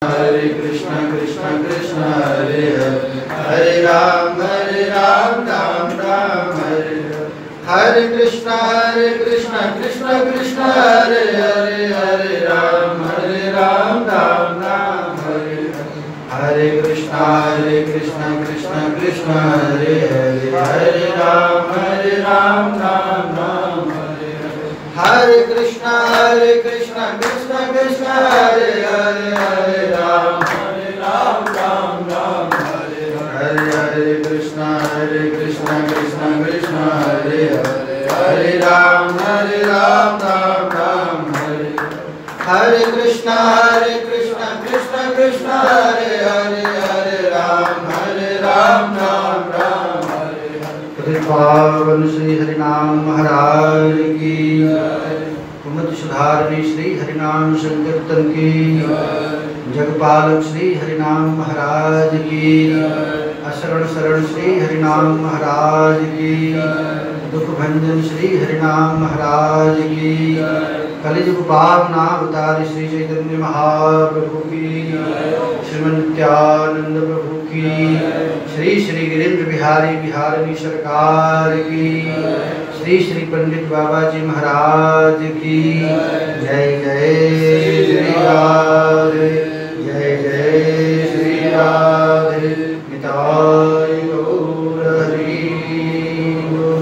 हरे कृष्ण कृष्ण कृष्ण हरे हरे, हरे राम राम राम हरे हरे, हरे कृष्ण कृष्ण कृष्ण हरे हरे, हरे राम राम राम हरे हरे, हरे कृष्ण कृष्ण कृष्ण हरे हरे, हरे राम राम राम हरे हरे, हरे कृष्ण कृष्ण कृष्ण हरे हरे, हरे राम राम हरे हरे, हरे कृष्ण कृष्ण कृष्ण हरे हरे, हरे राम राम हरे, हरे कृष्ण कृष्ण कृष्ण हरे हरे, हरे राम राम हरे हरे। कृपावन श्री हरिनाम महाराज की, कुमति सुधारणी श्री हरिनाम संकीर्तन की, जगपालक श्री हरिनाम महाराज की, अशरण शरण श्री हरिनाम महाराज की, दुख भंजन श्री हरिनाम महाराज की, कलिजुग पावनावतार श्री चैतन्य महाप्रभु की, श्रीमन नित्यानंद प्रभु की, श्री श्री गिरीन्द्र बिहारी बिहारिणी सरकार की, श्री श्री पंडित बाबा जी महाराज की, जय जय श्री राधे, जय जय श्री राधे, निताय गौर हरि बोल।